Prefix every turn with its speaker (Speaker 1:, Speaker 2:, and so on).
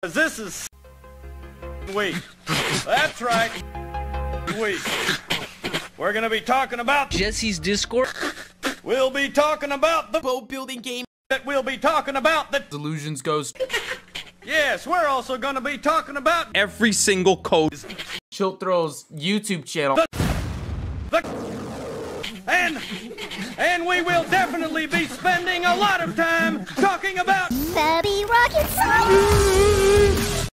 Speaker 1: This is week. That's right. Week. We're gonna be talking about
Speaker 2: Jesse's Discord.
Speaker 1: We'll be talking about the
Speaker 2: boat building game.
Speaker 1: We'll be talking about the
Speaker 2: Delusions Ghost.
Speaker 1: Yes, we're also gonna be talking about
Speaker 2: Every single code. Chiltro's YouTube channel.
Speaker 1: And we will definitely be spending a lot of time talking about
Speaker 3: Bobby Rocket Science!